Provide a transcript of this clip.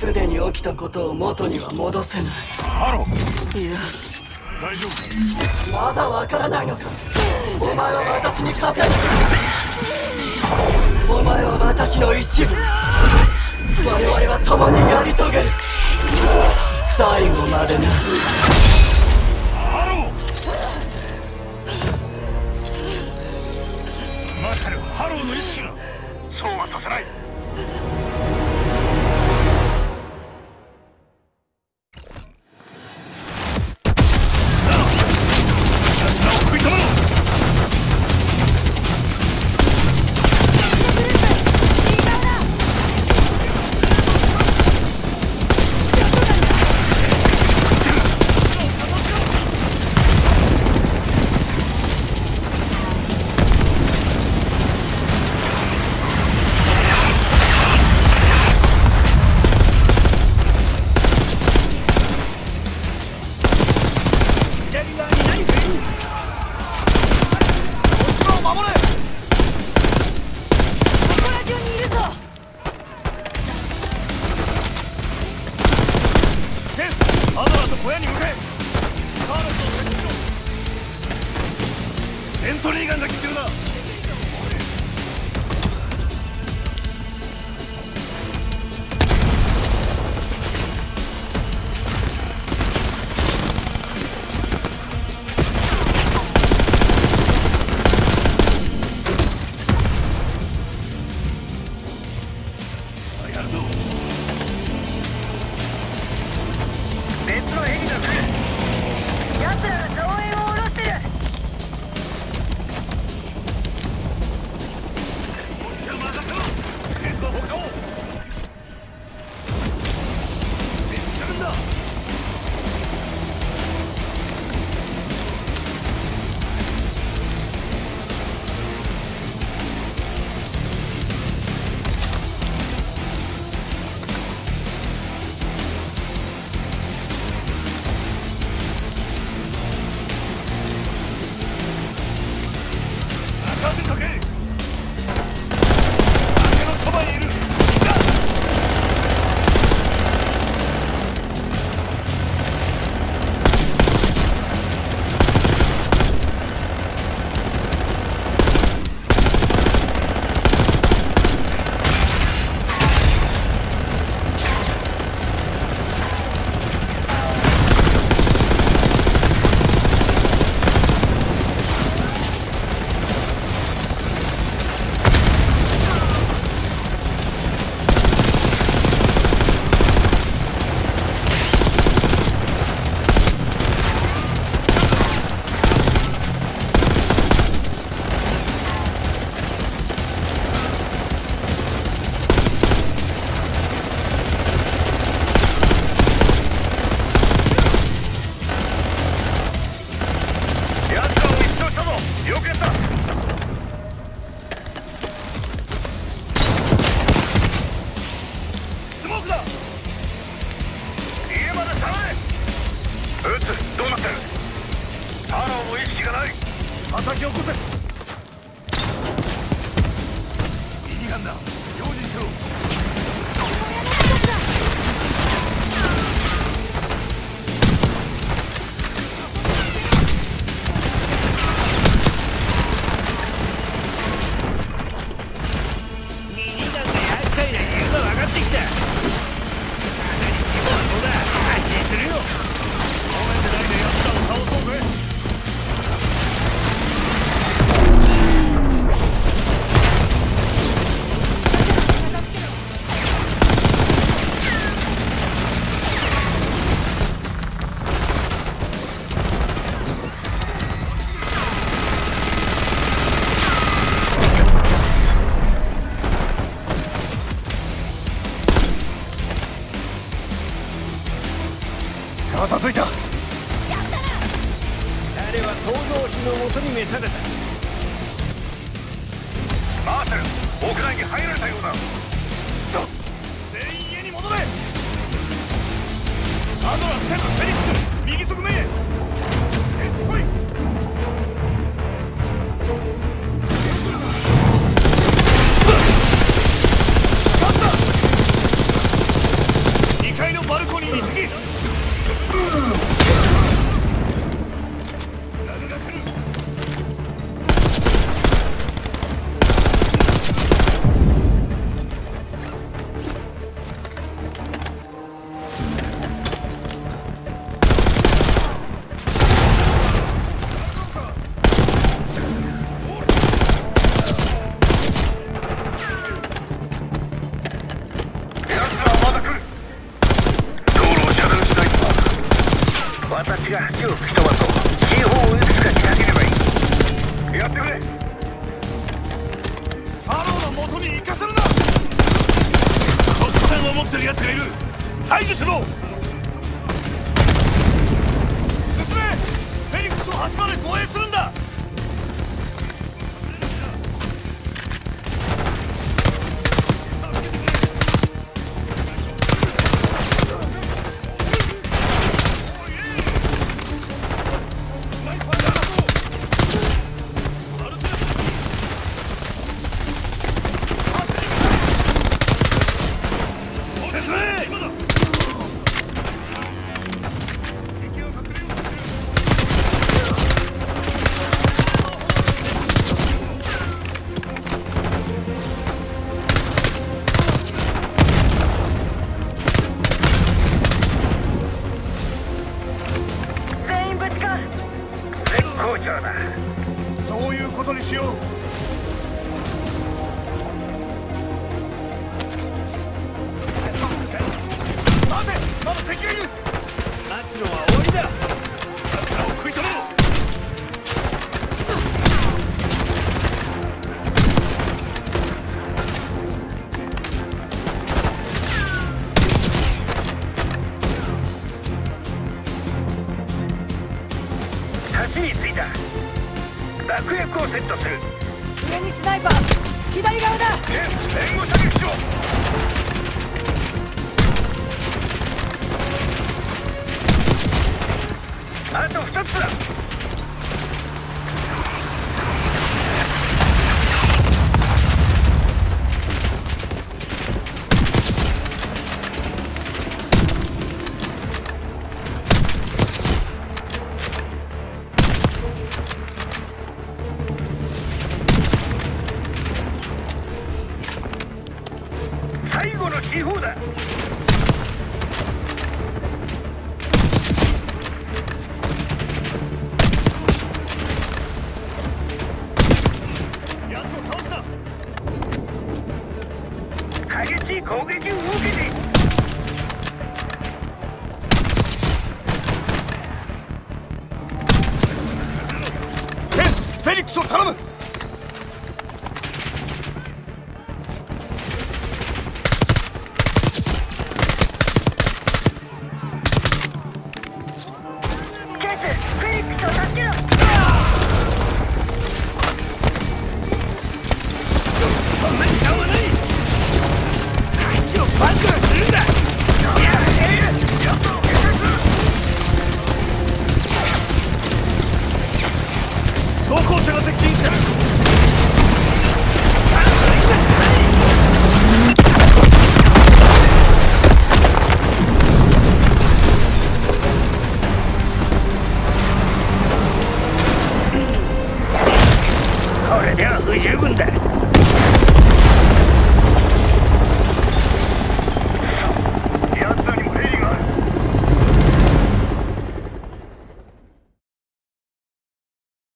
すでに起きたことを元には戻せない。 ハロー、 いや、 大丈夫か？ まだわからないのか。お前は私に勝てる。お前は私の一部。我々は共にやり遂げる。最後までな。 ハロー、マーシャル、ハローの意識がそうはさせない。セントリーガンが来てるな。やるぞ。別のヘリが来る。奴らが増援を下ろしてる。叩き起こせ。ミニガンだ。用心しろ。ミニガンが厄介な理由が分かってきた。かなり規模はそうだ。安心するよ。ごめんでないで奴らを倒そうぜ。片付いた。やったな。彼は創造主のもとに召された。マーシャル、屋内に入られたようだ。くそ、全員家に戻れ。アドラス、セブ、フェニックス、右側面へ。エス来い。 私が橋を吹き飛ばそう。警報をいくつか仕掛ければいい。やってくれ。 ファローの元に行かせるな。突然を持ってる奴がいる。排除しろ。進め。フェニックスを橋まで護衛するんだ。そういうことにしよう。待て、まだ敵がいる。ナチロは終わりだ。奴らを食い止めろ。 橋に着いた。爆薬をセットする。 上にスナイパー、左側だ。 援護射撃しろ。あと2つだ。